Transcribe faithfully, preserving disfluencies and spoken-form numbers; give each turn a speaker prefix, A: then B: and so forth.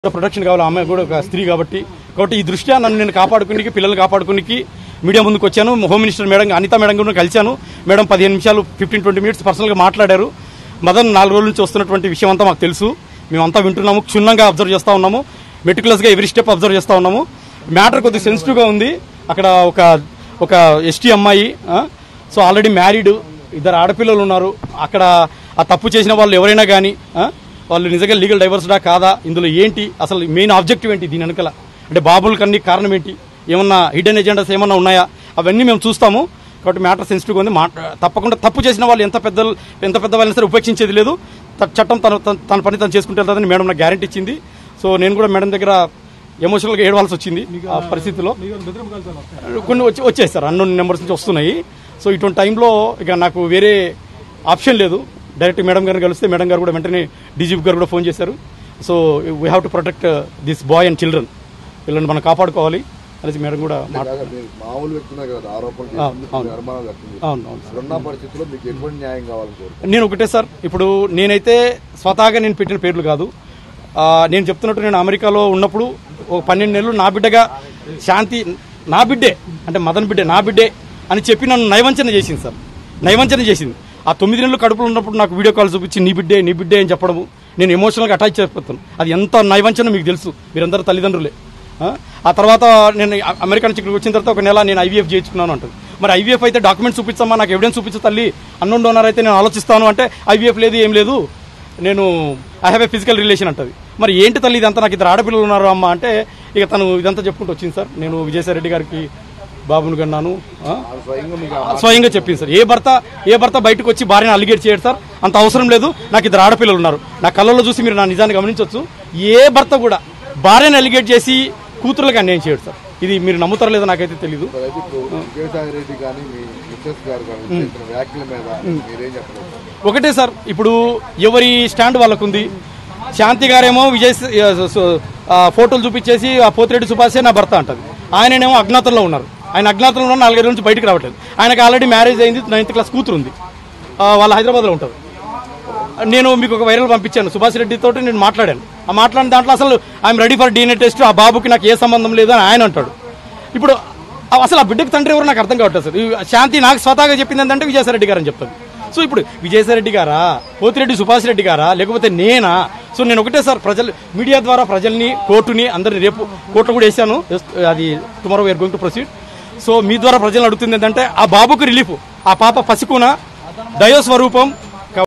A: Protection కావాలి. ఆమె కూడా ఒక స్త్రీ కాబట్టి కాబట్టి ఈ దృష్ట్యా నన్ను నేను కాపాడుకునికి పిల్లల్ని కాపాడుకునికి మీడియా ముందుకు వచ్చాను. Home minister madam Anitha madam కూడా కలిశాను. మేడం పదిహేను నిమిషాలు ఫిఫ్టీన్ ట్వంటీ మినిట్స్ పర్సనల్గా మాట్లాడారు. మదన్ నాలుగు రోజుల నుంచి వస్తున్నటువంటి విషయం అంతా మాకు తెలుసు. మేమంతా వింటున్నాము, క్షుణ్ణంగా అబ్జర్వ్ చేస్తూ ఉన్నాము, మెటికులస్గా ఎవ్రీ స్టెప్ అబ్జర్వ్ చేస్తూ ఉన్నాము. మ్యాటర్ కొద్దిగా సెన్సిటివ్గా ఉంది. అక్కడ ఒక ఒక ఎస్టీ అమ్మాయి, సో ఆల్రెడీ మ్యారీడ్, ఇద్దరు ఆడపిల్లలు ఉన్నారు. అక్కడ ఆ తప్పు చేసిన వాళ్ళు ఎవరైనా కానీ వాళ్ళు నిజంగా లీగల్ డైవర్స్డా కాదా, ఇందులో ఏంటి అసలు మెయిన్ ఆబ్జెక్టివ్ ఏంటి, దీని వెనకాల అంటే బాబుల కన్నీ కారణం ఏంటి, ఏమన్నా హిడెన్ ఎజెండాస్ ఏమన్నా ఉన్నాయా, అవన్నీ మేము చూస్తాము. కాబట్టి మ్యాటర్ సెన్సిటివ్గా ఉంది. మా తప్పకుండా తప్పు చేసిన వాళ్ళు ఎంత పెద్ద ఎంత పెద్ద వాళ్ళని సరే ఉపేక్షించేది లేదు. చట్టం తన తన పని తను చేసుకుంటే వెళ్తుందని మేడం నాకు గ్యారెంటీ ఇచ్చింది. సో నేను కూడా మేడం దగ్గర ఎమోషనల్గా ఏడవాల్సి వచ్చింది. ఆ పరిస్థితిలో కొన్ని వచ్చి వచ్చాయి సార్, అన్నోన్ నెంబర్స్ నుంచి వస్తున్నాయి. సో ఇటువంటి టైంలో ఇక నాకు వేరే ఆప్షన్ లేదు. డైరెక్ట్ మేడం గారిని కలిస్తే మేడం గారు కూడా వెంటనే డీజీపీ గారు కూడా ఫోన్ చేశారు. So we have to protect this boy and children, వీళ్ళని మనం కాపాడుకోవాలి అనేసి మేడం కూడా నేను ఒకటే సార్, ఇప్పుడు నేనైతే స్వతహాగా నేను పెట్టిన పేర్లు కాదు. నేను చెప్తున్నట్టు నేను అమెరికాలో ఉన్నప్పుడు ఒక పన్నెండు నెలలు నా బిడ్డగా శాంతి, నా బిడ్డే అంటే మదన్ బిడ్డే, నా బిడ్డే అని చెప్పి నన్ను నైవంచన చేసింది సార్, నైవంచన చేసింది. ఆ తొమ్మిది నెలలు కడుపులో ఉన్నప్పుడు నాకు వీడియో కాల్ చూపించి నీ బిడ్డే నీ బిడ్డే అని చెప్పడము, నేను ఎమోషనల్గా అటాచ్ చేస్తాను. అది ఎంత నైవంచన మీకు తెలుసు, మీరందరూ తల్లిదండ్రులే. ఆ తర్వాత నేను అమెరికా నుంచి ఇక్కడికి వచ్చిన తర్వాత ఒక నెల నేను ఐవీఎఫ్ చేయించుకున్నాను అంటుంది. మరి ఐవీఎఫ్ అయితే డాక్యుమెంట్స్ చూపించమ్మా, నాకు ఎవిడెన్స్ చూపించు తల్లి, అన్నోన్ డోనర్ అయితే నేను ఆలోచిస్తాను అంటే ఐవీఎఫ్ లేదు, ఏం లేదు, నేను I have a physical relation అంటుంది. మరి ఏంటి తల్లి ఇదంతా, నాకు ఇద్దరు ఆడపిల్లలు ఉన్నారు అమ్మ అంటే ఇక తను ఇదంతా చెప్పుకుంటూ వచ్చింది సార్. నేను విజయసాయి రెడ్డి గారికి బాబును కన్నాను స్వయంగా చెప్పింది సార్. ఏ భర్త ఏ భర్త బయటకు వచ్చి భార్యను అలిగేట్ చేయడు సార్, అంత అవసరం లేదు. నాకు ఇద్దరు ఆడపిల్లలు ఉన్నారు, నా కళ్ళల్లో చూసి మీరు నా నిజాన్ని గమనించవచ్చు. ఏ భర్త కూడా భార్యను అలిగేట్ చేసి కూతురులకు అన్యాయం చేయడు సార్. ఇది మీరు నమ్ముతారో లేదో నాకైతే తెలీదు. ఒకటే సార్, ఇప్పుడు ఎవరి స్టాండ్ వాళ్ళకు ఉంది. శాంతి గారేమో విజయ్ ఫోటోలు చూపించేసి ఆ పోతిరెడ్డి సుభాషే నా భర్త అంటది. ఆయననేమో అజ్ఞాతంలో ఉన్నారు. ఆయన అజ్ఞాతంలో ఉన్న నాలుగైదు నుంచి బయటకు రావట్లేదు. ఆయనకు ఆల్రెడీ మ్యారేజ్ అయింది, నైన్త్ క్లాస్ కూతురు ఉంది, వాళ్ళ హైదరాబాద్లో ఉంటారు. నేను మీకు ఒక వైరల్ పంపించాను, సుభాష్ రెడ్డి తోటి నేను మాట్లాడాను. ఆ మాట్లాడిన దాంట్లో అసలు I'm ready for DNA test, ఆ బాబుకి నాకు ఏ సంబంధం లేదు అని ఆయన అంటాడు. ఇప్పుడు అసలు ఆ బిడ్డకి తండ్రి ఎవరు నాకు అర్థం కావట్లేదు సార్. శాంతి నాకు స్వతహాగా చెప్పింది ఏంటంటే విజయసాయి రెడ్డి గారు అని చెప్తాను. సో ఇప్పుడు విజయసాయి రెడ్డి గారా, పోతిరెడ్డి సుభాష్ రెడ్డి గారా, లేకపోతే నేనా? సో నేను ఒకటే సార్, ప్రజలు మీడియా ద్వారా ప్రజల్ని, కోర్టుని, అందరినీ రేపు కోర్టు కూడా వేసాను, అది tomorrow we're going to proceed. So మీ ద్వారా ప్రజలను అడుగుతుంది ఏంటంటే ఆ బాబుకు రిలీఫ్, ఆ పాప పసికూన దైవ స్వరూపం,